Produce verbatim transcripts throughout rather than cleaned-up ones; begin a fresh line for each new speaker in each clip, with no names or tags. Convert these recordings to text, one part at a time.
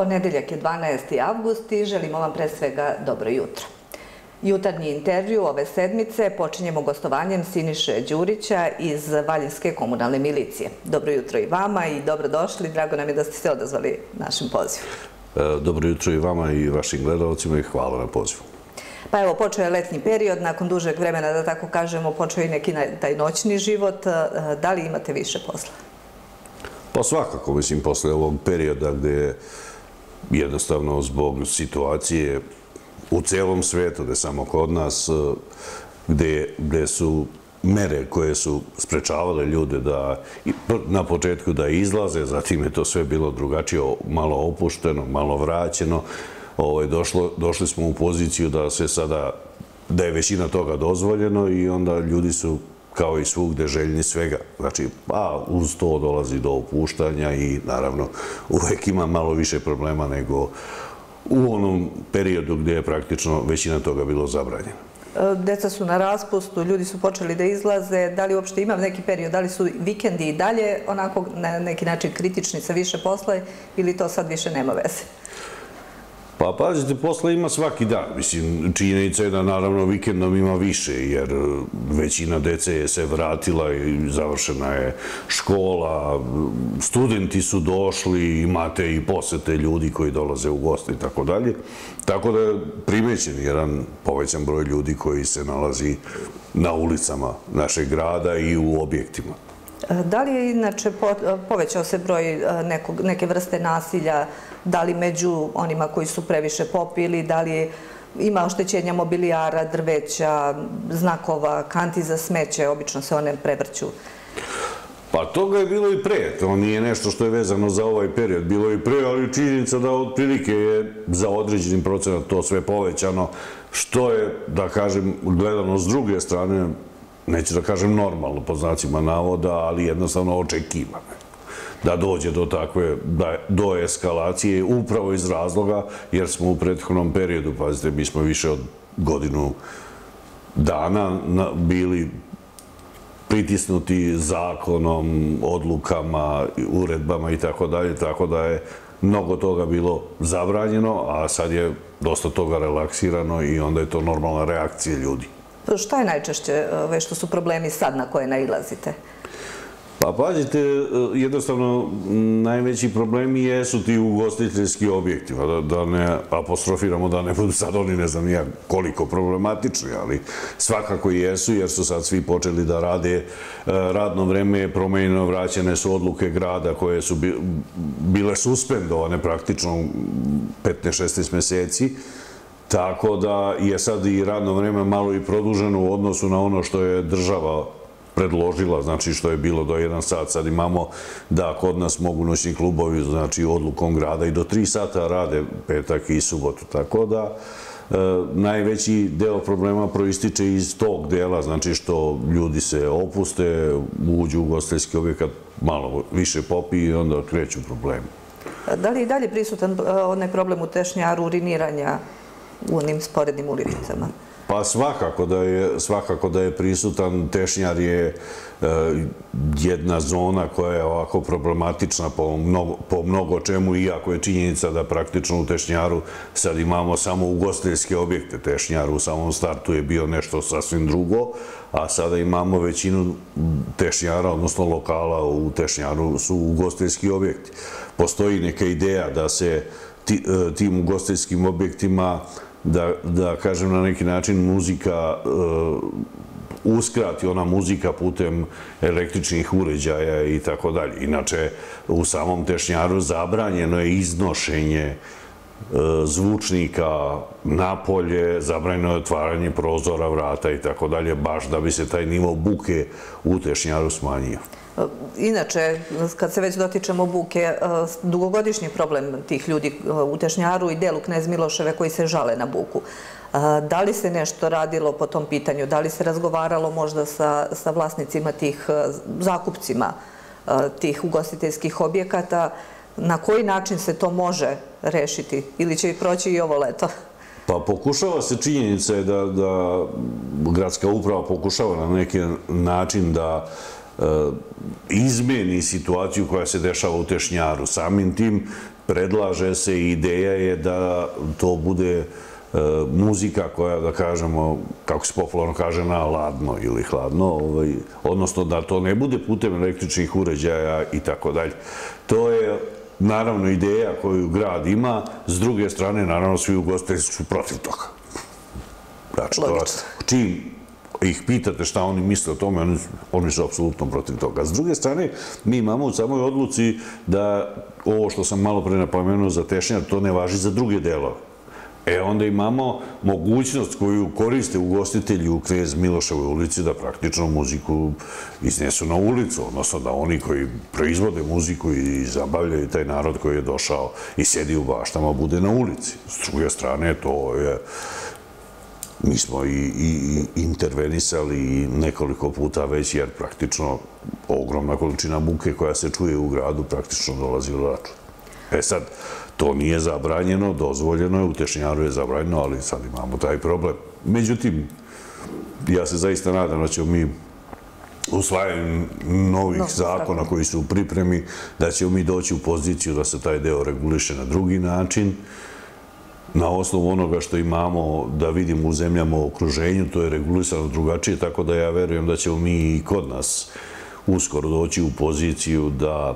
Ponedeljak je dvanaesti avgust i želimo vam pre svega dobro jutro. Jutarnji intervju ove sedmice počinjemo gostovanjem Siniše Đurića iz Valjevske komunalne milicije. Dobro jutro i vama i dobrodošli. Drago nam je da ste se odazvali našem pozivu.
Dobro jutro i vama i vašim gledalcima i hvala na pozivu.
Pa evo, počeo je letnji period, nakon dužeg vremena, da tako kažemo, počeo je neki taj noćni život. Da li imate više posla?
Pa svakako, mislim, posle ovog perioda gde je jednostavno zbog situacije u celom svetu, ne samo kod nas, gde su mere koje su sprečavale ljude da na početku da izlaze, zatim je to sve bilo drugačije, malo opušteno, malo vraćeno. Došli smo u poziciju da se sada, da je većina toga dozvoljeno i onda ljudi su kao i svugde željni svega. Znači, pa uz to dolazi do opuštanja i naravno uvek ima malo više problema nego u onom periodu gdje je praktično većina toga bilo zabranjeno.
Deca su na raspustu, ljudi su počeli da izlaze. Da li uopšte ima neki period, da li su vikendi i dalje onako na neki način kritični sa više posla ili to sad više nema veze?
Pa pazite, posla ima svaki dan. Mislim, činjenica je da naravno vikendom ima više, jer većina dece je se vratila i završena je škola, studenti su došli, imate i posete ljudi koji dolaze u goste i tako dalje. Tako da je primećen jedan povećan broj ljudi koji se nalazi na ulicama našeg grada i u objektima.
Da li je inače povećao se broj neke vrste nasilja, da li među onima koji su previše popili, da li ima oštećenja mobilijara, drveća, znakova, kanti za smeće, obično se one prevrću?
Pa toga je bilo i pre, to nije nešto što je vezano za ovaj period, bilo je i pre, ali činjenica da otprilike je za određenim procenat to sve povećano, što je, da kažem, gledano s druge strane, neću da kažem normalno po znacima navoda, ali jednostavno očekivano da dođe do takve, do eskalacije, upravo iz razloga, jer smo u prethodnom periodu, pazite, mi smo više od godinu dana bili pritisnuti zakonom, odlukama, uredbama i tako dalje, tako da je mnogo toga bilo zabranjeno, a sad je dosta toga relaksirano i onda je to normalna reakcija ljudi.
Šta je najčešće što su problemi sad na koje nailazite?
Pa pazite, jednostavno najveći problemi jesu ti ugostiteljski objekti, da ne apostrofiramo, da ne budu sad oni ne znam ja koliko problematični, ali svakako jesu jer su sad svi počeli da rade, radno vreme je promenjeno, vraćene su odluke grada koje su bile suspendovane praktično petnaest šesnaest meseci, tako da je sad i radno vreme malo i produženo u odnosu na ono što je država predložila, znači što je bilo do jedan sat, sad imamo da kod nas mogu noćni klubovi, znači odlukom grada i do tri sata rade petak i subotu, tako da najveći deo problema proističe iz tog dela, znači što ljudi se opuste, uđu u ugostiteljski objekat, malo više popiju i onda kreću problemi.
Da li je i dalje prisutan onaj problem u Tešnjaru, uriniranja u onim sporednim ulicama?
Pa svakako da je prisutan. Tešnjar je jedna zona koja je ovako problematična po mnogo čemu, iako je činjenica da praktično u Tešnjaru sad imamo samo ugostiteljske objekte. Tešnjar u samom startu je bio nešto sasvim drugo, a sada imamo većinu Tešnjara, odnosno lokala u Tešnjaru su ugostiteljski objekti. Postoji neka ideja da se tim ugostiteljskim objektima da kažem na neki način muzika uskrati, ona muzika putem električnih uređaja i tako dalje. Inače, u samom Tešnjaru zabranjeno je iznošenje zvučnika napolje, zabranjeno je otvaranje prozora, vrata i tako dalje, baš da bi se taj nivo buke u Tešnjaru smanjio.
Inače, kad se već dotičemo buke, dugogodišnji problem tih ljudi u Tešnjaru i delu Knez Miloševe koji se žale na buku. Da li se nešto radilo po tom pitanju? Da li se razgovaralo možda sa vlasnicima tih, zakupcima tih ugostiteljskih objekata? Na koji način se to može rešiti? Ili će i proći i ovo leto?
Pa pokušava se, činjenica je da gradska uprava pokušava na neki način da izmeni situaciju koja se dešava u Tešnjaru. Samim tim predlaže se i ideja je da to bude muzika koja, da kažemo, kako se popularno kaže, na ladno ili hladno, odnosno da to ne bude putem električnih uređaja i tako dalje. To je naravno ideja koju grad ima, s druge strane, naravno, svi ugostitelji su protiv toga. Znači, čim ih pitate šta oni misle o tome, oni su apsolutno protiv toga. S druge strane, mi imamo u samoj odluci da ovo što sam malo pre napomenuo za Tešnjar, to ne važi za druge delove. E, onda imamo mogućnost koju koriste ugostitelji u Knez Miloševoj ulici da praktično muziku iznesu na ulicu, odnosno da oni koji proizvode muziku i zabavljaju taj narod koji je došao i sedi u baštama bude na ulici. S druge strane, to je... Mi smo i intervenisali nekoliko puta već, jer praktično ogromna količina buke koja se čuje u gradu praktično dolazi odatle. E sad, to nije zabranjeno, dozvoljeno je, u Tešnjaru je zabranjeno, ali sad imamo taj problem. Međutim, ja se zaista nadam da ćemo mi usvajanjem novih zakona koji su u pripremi, da ćemo mi doći u poziciju da se taj deo reguliše na drugi način, na osnovu onoga što imamo da vidimo u zemljama u okruženju, to je regulisano drugačije, tako da ja verujem da ćemo mi i kod nas uskoro doći u poziciju da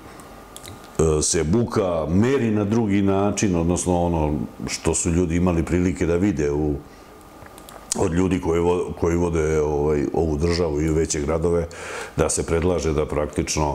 se buka meri na drugi način, odnosno ono što su ljudi imali prilike da vide od ljudi koji vode ovu državu i veće gradove, da se predlaže da praktično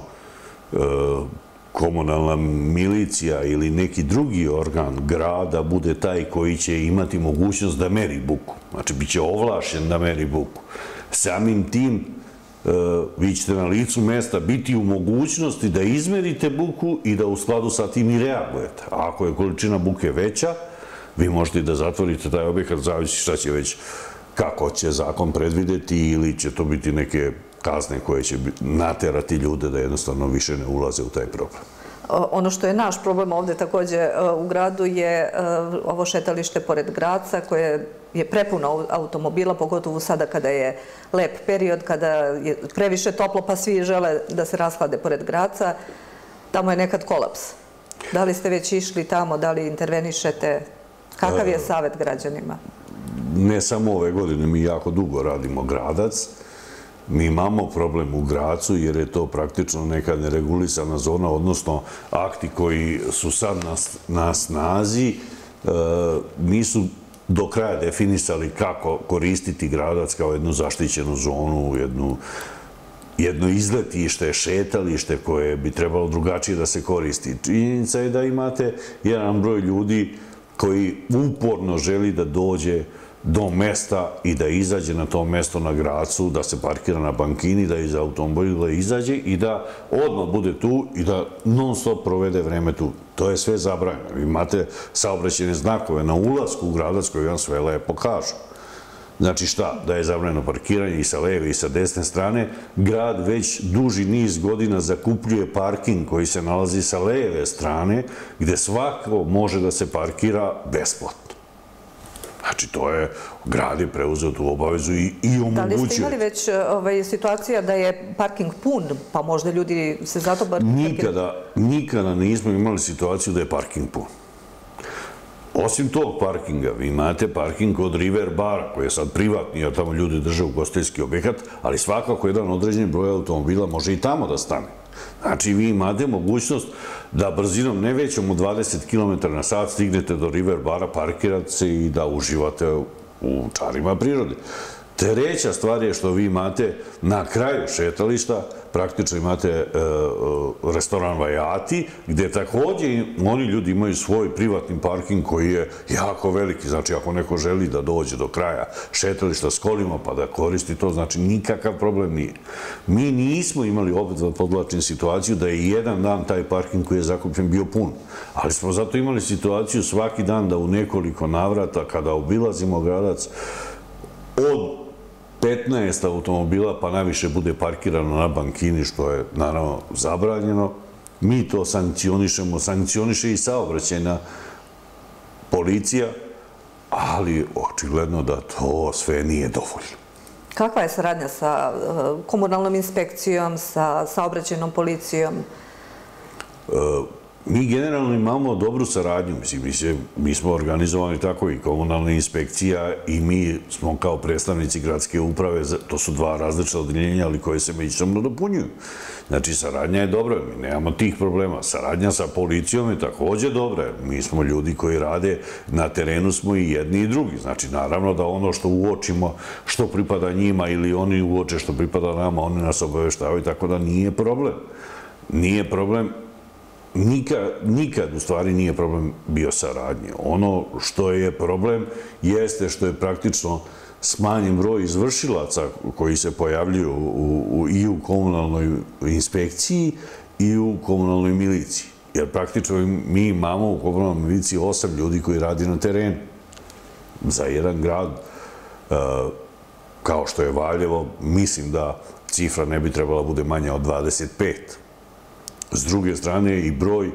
komunalna milicija ili neki drugi organ grada bude taj koji će imati mogućnost da meri buku. Znači, bit će ovlašćen da meri buku. Samim tim, vi ćete na licu mesta biti u mogućnosti da izmerite buku i da u skladu sa tim i reagujete. A ako je količina buke veća, vi možete i da zatvorite taj objekat, zavisi šta će već, kako će zakon predvideti ili će to biti neke kazne koje će naterati ljude da jednostavno više ne ulaze u taj problem.
Ono što je naš problem ovde takođe u gradu je ovo šetalište pored Graca koje je prepuno automobila, pogotovo sada kada je lep period, kada je previše toplo pa svi žele da se rashlade pored Graca. Tamo je nekad kolaps. Da li ste već išli tamo, da li intervenišete? Kakav je savjet građanima?
Ne samo ove godine, mi jako dugo radimo Gradac. Mi imamo problem u Gracu jer je to praktično neka neregulisana zona, odnosno akti koji su sad na snazi nisu do kraja definisali kako koristiti Gradac kao jednu zaštićenu zonu, jedno izletište, šetalište koje bi trebalo drugačije da se koristi. Činjenica je da imate jedan broj ljudi koji uporno želi da dođe do mesta i da izađe na to mesto na Gracu, da se parkira na bankini, da iz automobila izađe i da odmah bude tu i da non stop provede vreme tu. To je sve zabranjeno. Imate saobraćajne znakove na ulasku u Gradac koji vam sve lepo kažu. Znači šta? Da je zabranjeno parkiranje i sa leve i sa desne strane. Grad već duži niz godina zakupljuje parking koji se nalazi sa leve strane, gde svako može da se parkira besplatno. Znači, to je, grad je preuzeo tu obavezu i omogućio.
Da li ste imali već situacija da je parking pun, pa možda ljudi se zato bar...
Nikada, nikada nismo imali situaciju da je parking pun. Osim tog parkinga, vi imate parking od River Bara, koji je sad privatni, jer tamo ljudi drže ugostiteljski objekat, ali svakako jedan određeni broj automobila može i tamo da stane. Znači, vi imate mogućnost da brzinom ne većom od dvadeset kilometara na sat stignete do River Bara, parkirate se i da uživate u čarima prirode. Treća stvar je što vi imate na kraju šetališta, praktično imate restoran Vajati, gde takođe oni ljudi imaju svoj privatni parking koji je jako veliki. Znači, ako neko želi da dođe do kraja šetališta s kolima pa da koristi to, znači nikakav problem nije. Mi nismo imali, opet da podlačim situaciju, da je jedan dan taj parking koji je zakupljen bio pun. Ali smo zato imali situaciju svaki dan da u nekoliko navrata, kada obilazimo Gradac, od petnaest automobila pa najviše bude parkirano na bankini, što je naravno zabranjeno. Mi to sankcionišemo, sankcioniše i saobraćajna policija, ali očigledno da to sve nije dovoljno.
Kakva je saradnja sa komunalnom inspekcijom, sa saobraćajnom policijom?
mi generalno imamo dobru saradnju, mislim, mi smo organizovani tako i komunalna inspekcija i mi smo kao predstavnici gradske uprave, to su dva različita odeljenja, ali koje se međusobno dopunjuju. Znači, saradnja je dobra, mi nemamo tih problema. Saradnja sa policijom je također dobra. Mi smo ljudi koji rade, na terenu smo i jedni i drugi. Znači, naravno da ono što uočimo, što pripada njima ili oni uoče što pripada nama, oni nas obaveštavaju, tako da nije problem. Nije problem. Nikad, nikad u stvari nije problem bio saradnje. Ono što je problem jeste što je praktično smanjen broj izvršilaca koji se pojavljuju u, u, i u komunalnoj inspekciji i u komunalnoj miliciji. Jer praktično mi imamo u komunalnoj miliciji osam ljudi koji radi na terenu. Za jedan grad kao što je Valjevo, mislim da cifra ne bi trebala bude manja od dvadeset pet. S druge strane i broj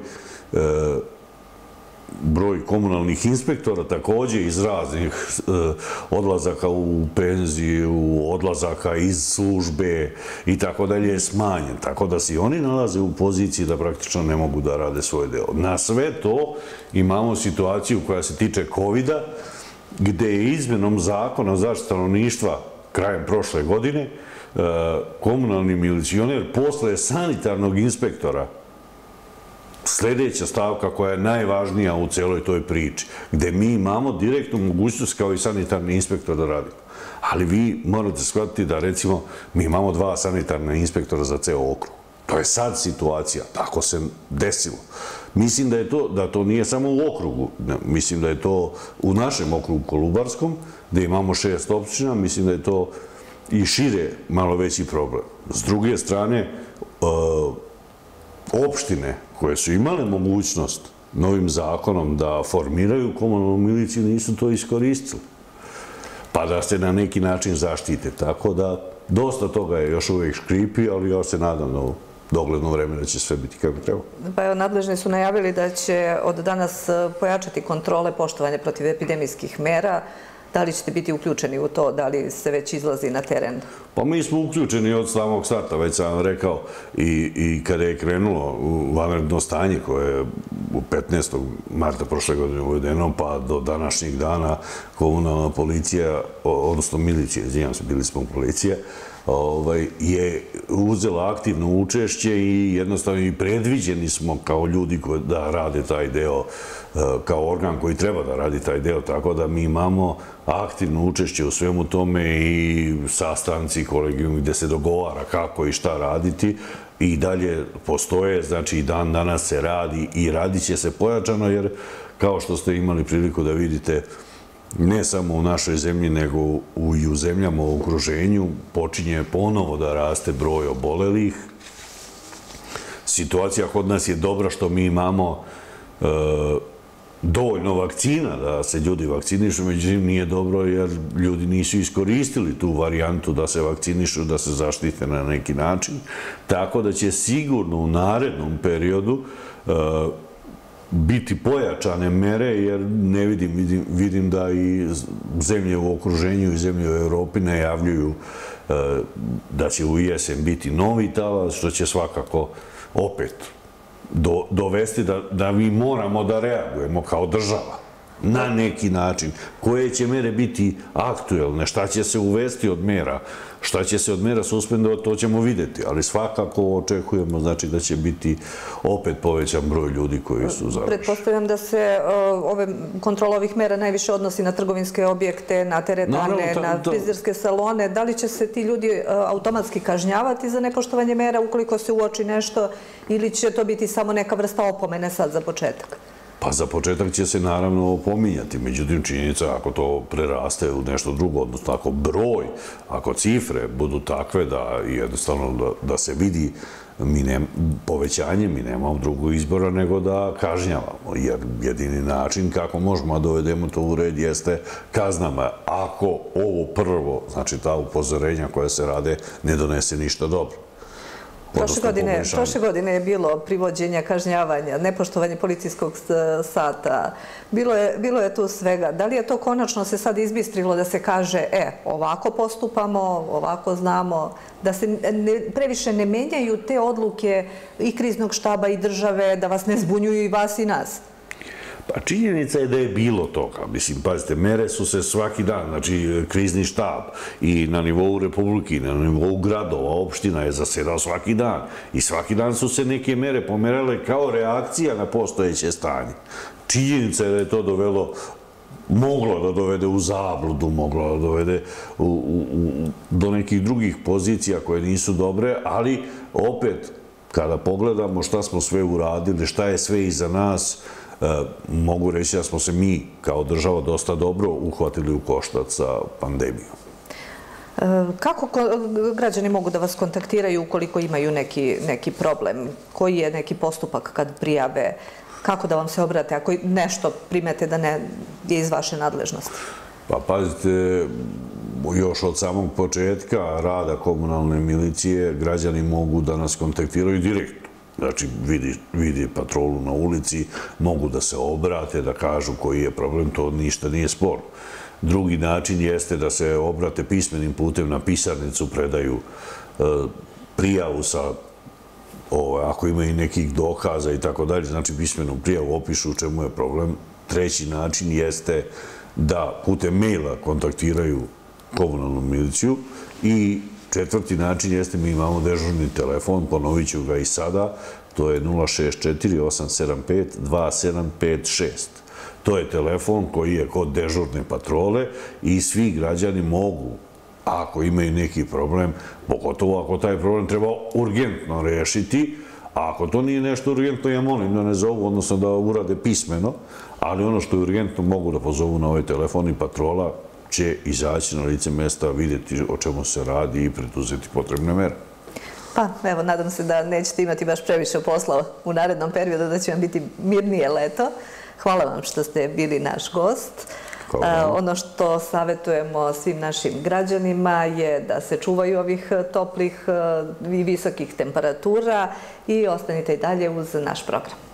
broj komunalnih inspektora također iz raznih odlazaka u penziju, odlazaka iz službe i tako dalje je smanjen. Tako da se oni nalaze u poziciji da praktično ne mogu da rade svoj deo. Na sve to imamo situaciju koja se tiče kovida, gde je izmenom zakona o zaštiti stanovništva krajem prošle godine komunalni milicioner posle sanitarnog inspektora, sljedeća stavka koja je najvažnija u celoj toj priči, gde mi imamo direktnu mogućnost kao i sanitarni inspektor da radimo. Ali vi morate shvatiti da, recimo, mi imamo dva sanitarna inspektora za ceo okrug. To je sad situacija, tako se desilo. Mislim da je to, da to nije samo u okrugu, mislim da je to u našem okrugu Kolubarskom, gde imamo šest opština, mislim da je to i šire malo veći problem. S druge strane, opštine koje su imale mogućnost novim zakonom da formiraju komunalnu miliciju nisu to iskoristili. Pa da se na neki način zaštite. Tako da dosta toga je još uvijek škripi, ali ja se nadam da u dogledno vreme da će sve biti kako treba.
Pa evo, nadležni su najavili da će od danas pojačati kontrole poštovanja protiv epidemijskih mera. Da li ćete biti uključeni u to? Da li se već izlazi na teren?
Pa mi smo uključeni od samog starta, već sam vam rekao, i, i kada je krenulo u vanredno stanje koje je u petnaestog marta prošle godine uvedeno, pa do današnjeg dana komunalna policija, odnosno milicija, izvinjam se, bili smo policija, ovaj, je uzela aktivno učešće i jednostavno i predviđeni smo kao ljudi koji da rade taj deo, kao organ koji treba da radi taj deo, tako da mi imamo aktivno učešće u svemu tome i sastanci, kolegijum gde se dogovara kako i šta raditi i dalje postoje, znači i dan danas se radi i radit će se pojačano, jer kao što ste imali priliku da vidite, ne samo u našoj zemlji, nego i u zemljama u okruženju, počinje ponovo da raste broj obolelih. Situacija kod nas je dobra što mi imamo dovoljno vakcina da se ljudi vakcinišu, međutim nije dobro jer ljudi nisu iskoristili tu varijantu da se vakcinišu, da se zaštite na neki način. Tako da će sigurno u narednom periodu biti pojačane mere, jer ne vidim, vidim, vidim da i zemlje u okruženju i zemlje u Evropi najavljuju da će u jesen biti novi talas, što će svakako opet do, dovesti da, da mi moramo da reagujemo kao država na neki način. Koje će mere biti aktuelne, šta će se uvesti od mera, šta će se od mera suspendovati, to ćemo vidjeti, ali svakako očekujemo, znači, da će biti opet povećan broj ljudi koji su završeni.
Pretpostavljam da se ove kontrola ovih mera najviše odnosi na trgovinske objekte, na teretane, na frizerske salone. Da li će se ti ljudi automatski kažnjavati za nepoštovanje mera ukoliko se uoči nešto ili će to biti samo neka vrsta opomene sad za početak?
Pa za početak će se naravno opominjati, međutim činjenica ako to preraste u nešto drugo, odnosno ako broj, ako cifre budu takve da jednostavno da, da se vidi mi ne, povećanje, mi nemamo drugog izbora nego da kažnjavamo, jer jedini način kako možemo da dovedemo to u red jeste kaznama. Ako ovo prvo, znači ta upozorenja koja se rade, ne donese ništa dobro.
Prošle godine, prošle godine je bilo privođenja, kažnjavanja, nepoštovanje policijskog sata. Bilo je, bilo je tu svega. Da li je to konačno se sad izbistrilo da se kaže, e, ovako postupamo, ovako znamo, da se ne, previše ne menjaju te odluke i kriznog štaba i države, da vas ne zbunjuju i vas i nas?
Pa činjenica je da je bilo toga. Mislim, pazite, mere su se svaki dan, znači krizni štab i na nivou Republike, na nivou gradova, opština je zasedao svaki dan. I svaki dan su se neke mere pomerale kao reakcija na postojeće stanje. Činjenica je da je to dovelo, moglo da dovede u zabludu, moglo da dovede u, u, u, do nekih drugih pozicija koje nisu dobre, ali opet, kada pogledamo šta smo sve uradili, šta je sve iza nas, mogu reći da smo se mi kao država dosta dobro uhvatili u koštac sa pandemijom.
Kako građani mogu da vas kontaktiraju ukoliko imaju neki, neki problem? Koji je neki postupak kad prijave? Kako da vam se obrate ako nešto primete da ne je iz vaše nadležnosti?
Pa pazite, još od samog početka rada komunalne milicije građani mogu da nas kontaktiraju direktno. Znači, vidi, vidi patrolu na ulici, mogu da se obrate, da kažu koji je problem, to ništa nije sporno. Drugi način jeste da se obrate pismenim putem na pisarnicu, predaju e, prijavu sa, o, ako imaju nekih dokaza i tako dalje, znači pismenom prijavu opišu u čemu je problem. Treći način jeste da putem maila kontaktiraju komunalnu miliciju i četvrti način jeste mi imamo dežurni telefon, ponovit ću ga i sada, to je nula šest četiri osam sedam pet dva sedam pet šest. To je telefon koji je kod dežurne patrole i svi građani mogu, ako imaju neki problem, pogotovo ako taj problem treba urgentno rešiti, a ako to nije nešto urgentno, ja molim da ne zovu, odnosno da urade pismeno, ali ono što je urgentno mogu da pozovu na ovaj telefon i patrola će izaći na lice mesta, vidjeti o čemu se radi i preduzeti potrebne mere.
Pa, evo, nadam se da nećete imati baš previše posla u narednom periodu, da će vam biti mirnije leto. Hvala vam što ste bili naš gost. Ono što savjetujemo svim našim građanima je da se čuvaju ovih toplih i visokih temperatura i ostanite i dalje uz naš program.